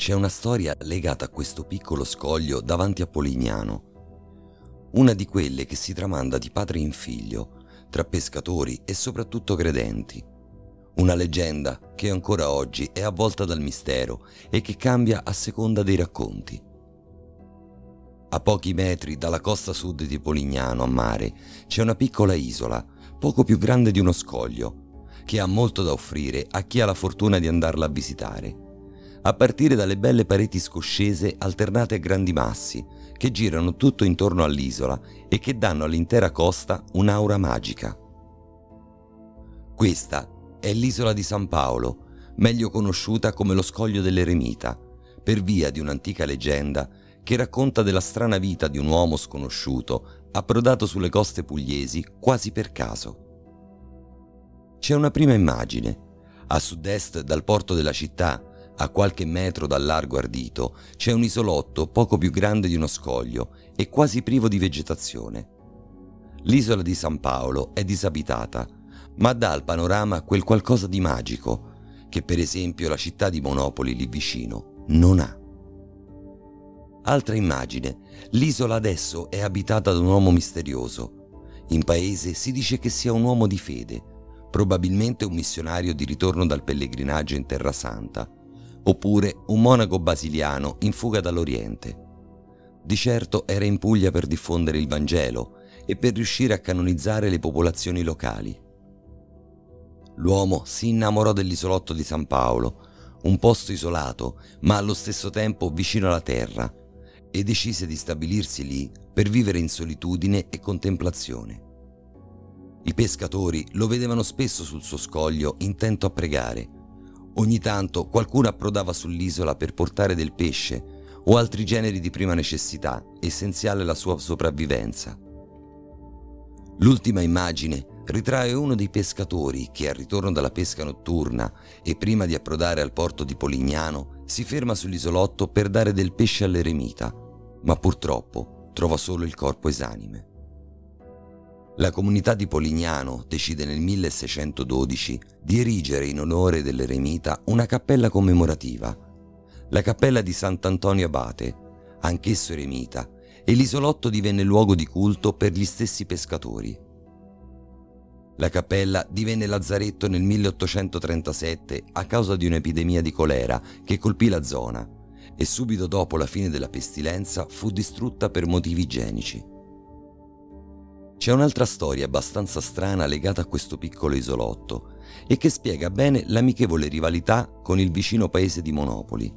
C'è una storia legata a questo piccolo scoglio davanti a Polignano, una di quelle che si tramanda di padre in figlio, tra pescatori e soprattutto credenti. Una leggenda che ancora oggi è avvolta dal mistero e che cambia a seconda dei racconti. A pochi metri dalla costa sud di Polignano a mare c'è una piccola isola, poco più grande di uno scoglio, che ha molto da offrire a chi ha la fortuna di andarla a visitare. A partire dalle belle pareti scoscese alternate a grandi massi che girano tutto intorno all'isola e che danno all'intera costa un'aura magica. Questa è l'isola di San Paolo, meglio conosciuta come lo Scoglio dell'Eremita, per via di un'antica leggenda che racconta della strana vita di un uomo sconosciuto approdato sulle coste pugliesi quasi per caso. C'è una prima immagine. A sud-est dal porto della città, a qualche metro dal largo ardito, c'è un isolotto poco più grande di uno scoglio e quasi privo di vegetazione. L'isola di San Paolo è disabitata, ma dà al panorama quel qualcosa di magico che per esempio la città di Monopoli lì vicino non ha. Altra immagine, l'isola adesso è abitata da un uomo misterioso. In paese si dice che sia un uomo di fede, probabilmente un missionario di ritorno dal pellegrinaggio in Terra Santa, oppure un monaco basiliano in fuga dall'Oriente. Di certo era in Puglia per diffondere il Vangelo e per riuscire a canonizzare le popolazioni locali. L'uomo si innamorò dell'isolotto di San Paolo, un posto isolato ma allo stesso tempo vicino alla terra, e decise di stabilirsi lì per vivere in solitudine e contemplazione. I pescatori lo vedevano spesso sul suo scoglio intento a pregare. Ogni tanto qualcuno approdava sull'isola per portare del pesce o altri generi di prima necessità, essenziale alla sua sopravvivenza. L'ultima immagine ritrae uno dei pescatori che, al ritorno dalla pesca notturna e prima di approdare al porto di Polignano, si ferma sull'isolotto per dare del pesce all'eremita, ma purtroppo trova solo il corpo esanime. La comunità di Polignano decide nel 1612 di erigere in onore dell'eremita una cappella commemorativa, la cappella di Sant'Antonio Abate, anch'esso eremita, e l'isolotto divenne luogo di culto per gli stessi pescatori. La cappella divenne lazzaretto nel 1837 a causa di un'epidemia di colera che colpì la zona e subito dopo la fine della pestilenza fu distrutta per motivi igienici. C'è un'altra storia abbastanza strana legata a questo piccolo isolotto e che spiega bene l'amichevole rivalità con il vicino paese di Monopoli.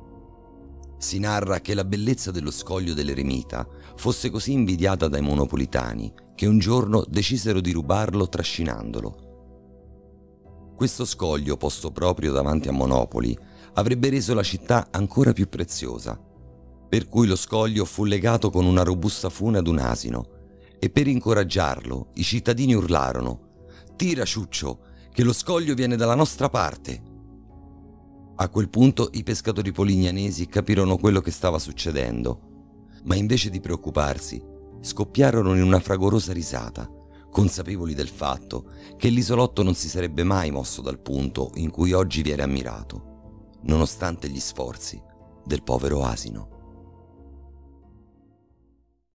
Si narra che la bellezza dello scoglio dell'eremita fosse così invidiata dai monopolitani che un giorno decisero di rubarlo trascinandolo. Questo scoglio, posto proprio davanti a Monopoli, avrebbe reso la città ancora più preziosa, per cui lo scoglio fu legato con una robusta fune ad un asino e per incoraggiarlo i cittadini urlarono: «Tira, Ciuccio, che lo scoglio viene dalla nostra parte!» A quel punto i pescatori polignanesi capirono quello che stava succedendo, ma invece di preoccuparsi, scoppiarono in una fragorosa risata, consapevoli del fatto che l'isolotto non si sarebbe mai mosso dal punto in cui oggi viene ammirato, nonostante gli sforzi del povero asino.